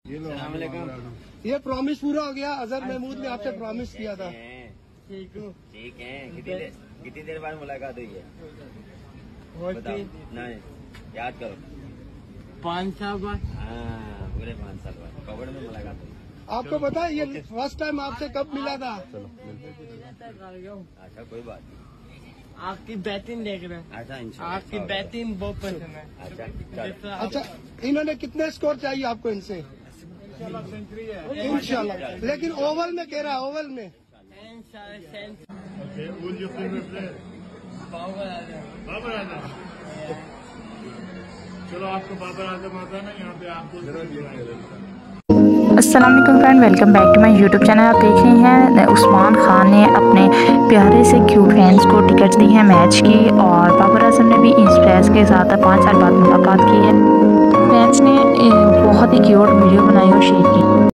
ये प्रॉमिस पूरा हो गया। अजहर महमूद ने आपसे प्रॉमिस किया था। ठीक है। कितनी देर बाद मुलाकात हुई है? नहीं, याद करो। 5 साल बाद। हाँ, पूरे 5 साल बाद कबड़ में मुलाकात हुई। आपको पता है ये फर्स्ट टाइम आपसे कब मिला था? अच्छा, कोई बात नहीं। आपकी बैटिंग देख रहे हैं। अच्छा, आपकी बैटिंग बहुत पसंद है। अच्छा, इन्होंने कितने स्कोर चाहिए आपको इनसे? इंशाल्लाह। लेकिन ओवल में कह रहा है, ओवल में। बाबर आजम। चलो, आपको बाबर आजम आता है ना, यहाँ पे आपको। अस्सलाम वालेकुम friend, welcome back to my YouTube channel. आप देख रहे हैं उस्मान खान ने अपने प्यारे से क्यूट फैंस को टिकट दी है मैच की, और बाबर आजम ने भी इस फैंस के साथ 5 साल बाद मुलाकात की है। फैंस ने बहुत ही क्यूट वीडियो बनाई और शेयर